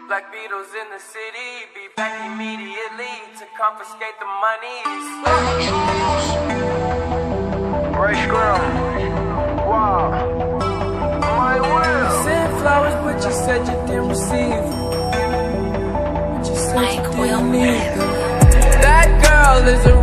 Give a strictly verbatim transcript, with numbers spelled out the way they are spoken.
Black Beatles in the city, be back immediately to confiscate the monies. Ray Scrum. Wow. My will. Sent flowers, but you said you didn't receive. But you said you didn't need them. That girl is a